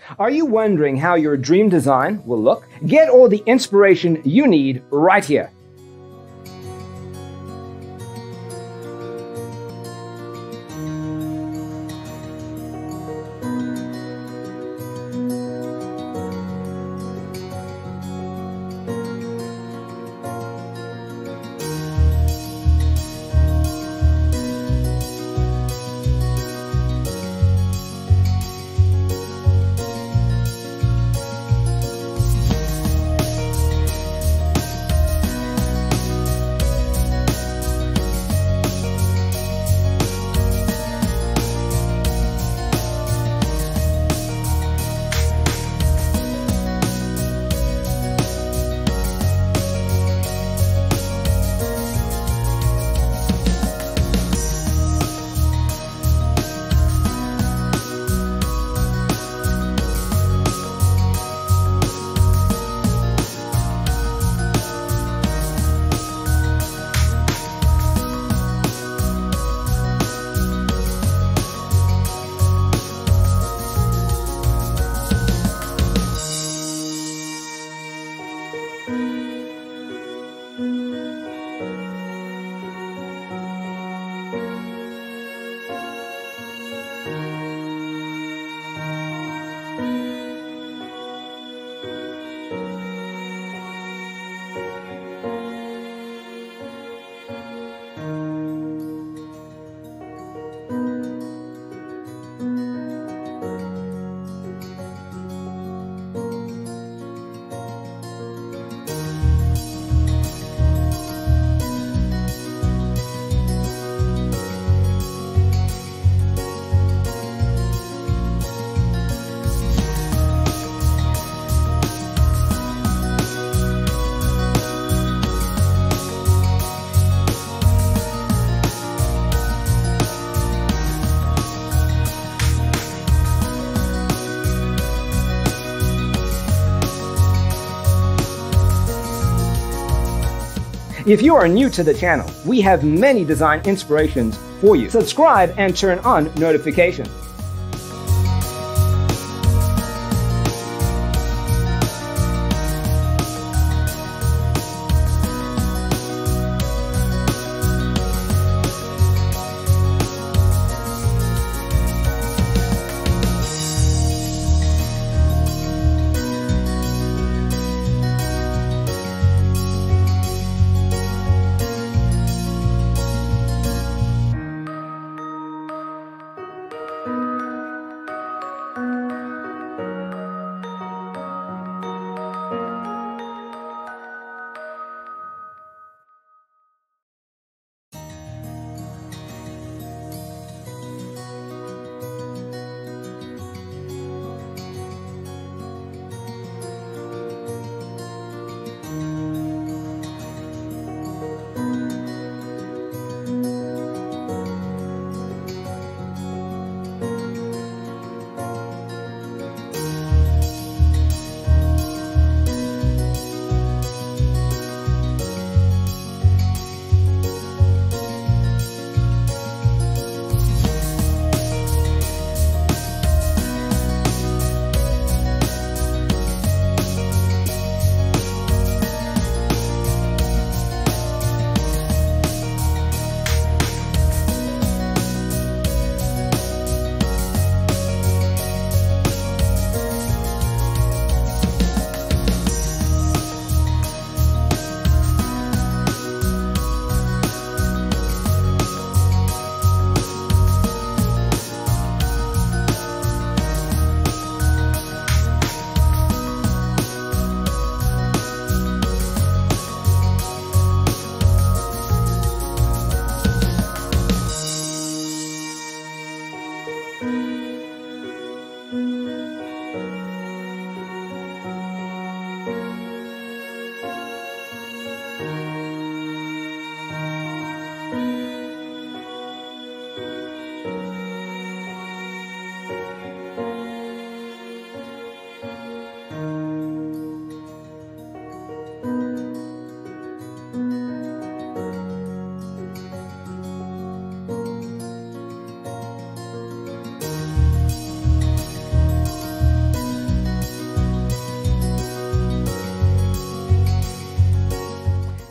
Are you wondering how your dream design will look? Get all the inspiration you need right here. If you are new to the channel, we have many design inspirations for you. Subscribe and turn on notifications.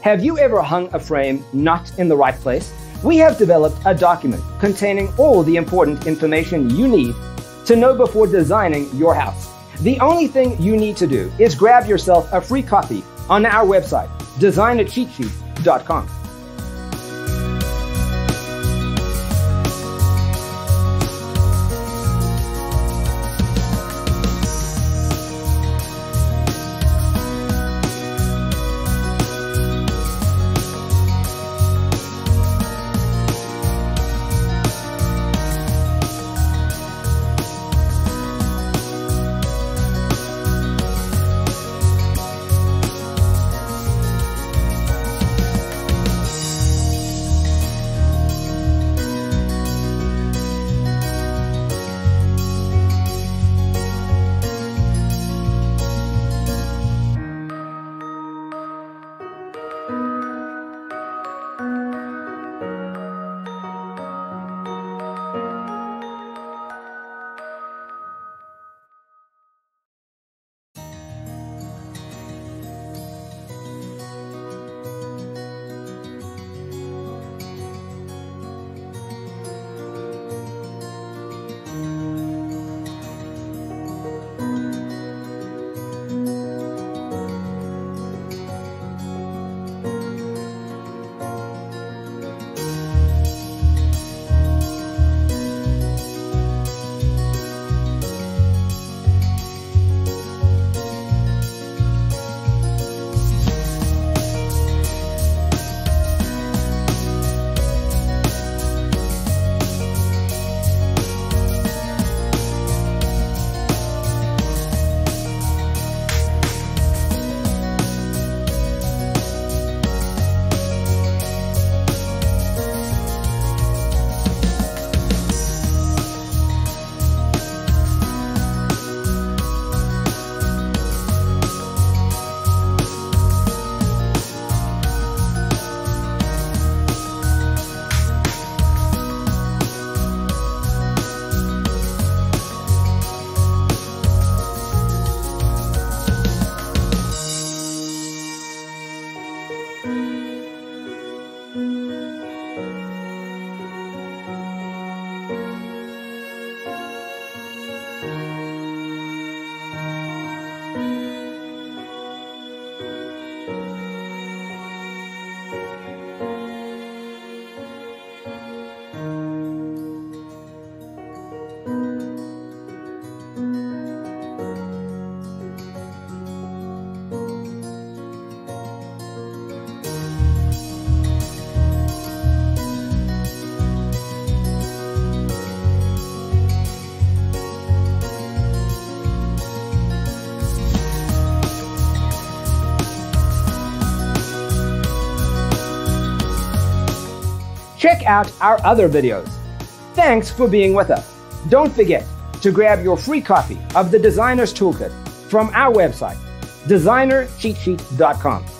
Have you ever hung a frame not in the right place? We have developed a document containing all the important information you need to know before designing your house. The only thing you need to do is grab yourself a free copy on our website, designercheatsheet.com. Check out our other videos. Thanks for being with us. Don't forget to grab your free copy of the Designer's Toolkit from our website, designercheatsheet.com.